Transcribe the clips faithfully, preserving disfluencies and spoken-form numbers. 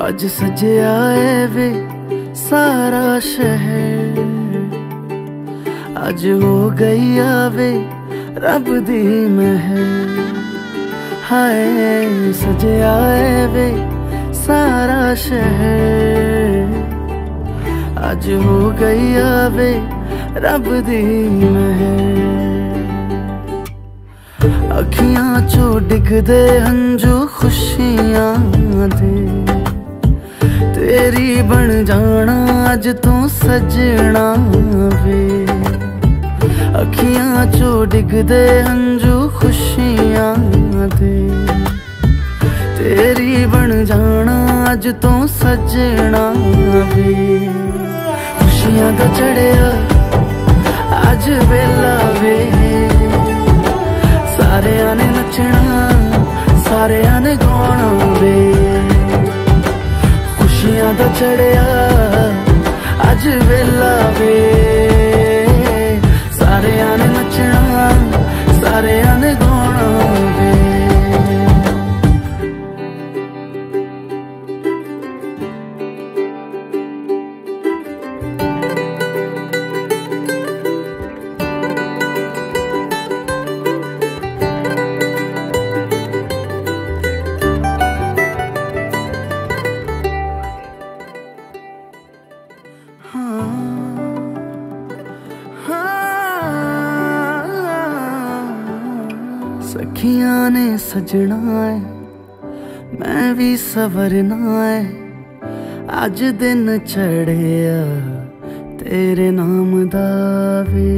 अज सजया है वे सारा शहर, अज हो गई आवे रब दी महर। हाय सजया है वे सारा शहर, अज हो गई आवे रब दी महर। अखियां चो डिगदे हंजू खुशियां दे, तेरी बन जाना अज तू सजना वे। अखियां चो डिगदे हंजू खुशियां दे, तेरी बन जाना अज तू सजना वे। खुशियां दा चढ़िया अज वेला वे, सारेयां ने नचना सारेयां ने गाना वे। खुशियां दा चढ़िया अज वेला वे, सारेयां ने नचना सारेयां ने गाना वे। सखियां ने सजना है मैं भी सवरना है, अज दिन चढ़िया तेरे नाम दा वे।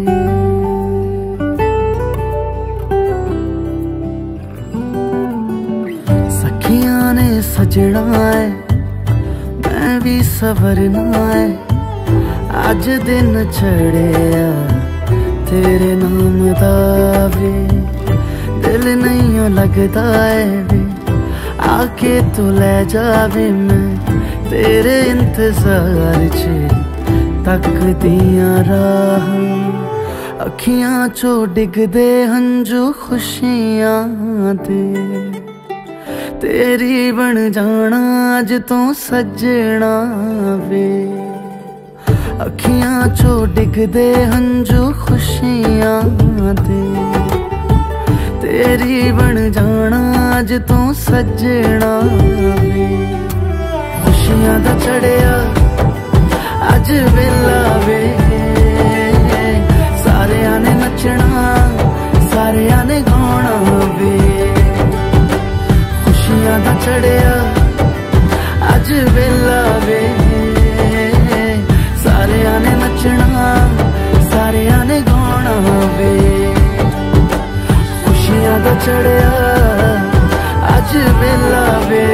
सखियां ने सजना है मैं भी सवरना है, अज दिन चढ़िया तेरे नाम दा वे। दिल नहीं लगता है वे आके तू ले जावे, मैं तेरे इंतजार च तकदियां राह। अखियां चो डिगदे हंजू खुशियां दे, तेरी बन जाना अज तू सजना वे। अखियां चो डिगदे हंजू खुशियां दे, तेरी बन जाना अज तू सजना वे। खुशियां दा चढ़िया अज वेला वे, सारेयां ने नचना सारेयां ने गाना वे। खुशियां दा चढ़िया अज वेला वे, सारेयां ने नचना सारेयां ने गाना वे। खुशियां दा चढ़िया अज वेला वे,